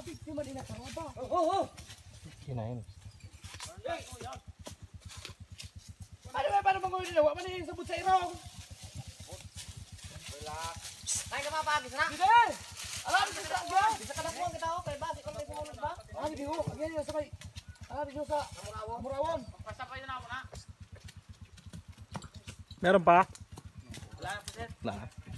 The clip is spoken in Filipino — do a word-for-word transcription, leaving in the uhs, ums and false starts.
Di man ina karo ba? Oh, oh, oh. Kinain. Ano ba para mangulo nila? Wa man ni sabot sa irong. Relax. Nay ka mapagis na. Sige. Alam sa kita ba? Bisa ka dakuan kita okay ba? Di ko may sumunod ba? Ah, di ho. Agyan yo sa kay. Ah, di ho sa Murawon. Pasapay na mo na. Meron pa? Wala na po sir. Nah.